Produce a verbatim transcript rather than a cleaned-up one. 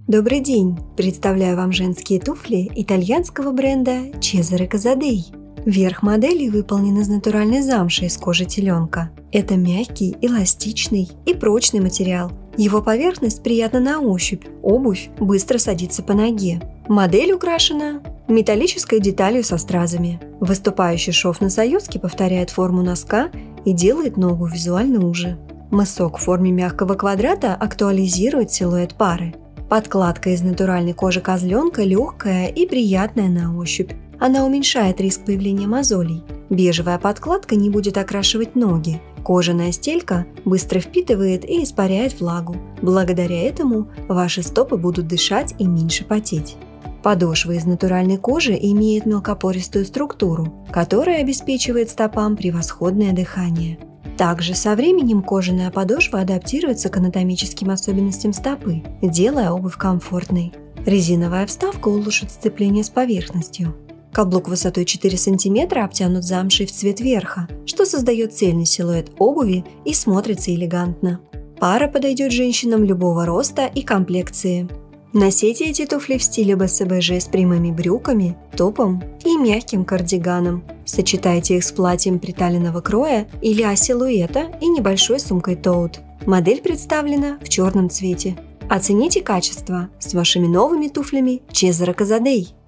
Добрый день! Представляю вам женские туфли итальянского бренда Cesare Casadei. Верх модели выполнен из натуральной замши из кожи теленка. Это мягкий, эластичный и прочный материал. Его поверхность приятна на ощупь, обувь быстро садится по ноге. Модель украшена металлической деталью со стразами. Выступающий шов на союзке повторяет форму носка и делает ногу визуально уже. Мысок в форме мягкого квадрата актуализирует силуэт пары. Подкладка из натуральной кожи козленка легкая и приятная на ощупь. Она уменьшает риск появления мозолей. Бежевая подкладка не будет окрашивать ноги. Кожаная стелька быстро впитывает и испаряет влагу. Благодаря этому ваши стопы будут дышать и меньше потеть. Подошва из натуральной кожи имеет мелкопористую структуру, которая обеспечивает стопам превосходное дыхание. Также со временем кожаная подошва адаптируется к анатомическим особенностям стопы, делая обувь комфортной. Резиновая вставка улучшит сцепление с поверхностью. Каблук высотой четыре сантиметра обтянут замшей в цвет верха, что создает цельный силуэт обуви и смотрится элегантно. Пара подойдет женщинам любого роста и комплекции. Носите эти туфли в стиле бэ эс бэ жэ с прямыми брюками, топом и мягким кардиганом. Сочетайте их с платьем приталенного кроя или а-силуэта и небольшой сумкой тоут. Модель представлена в черном цвете. Оцените качество с вашими новыми туфлями Cesare Casadei.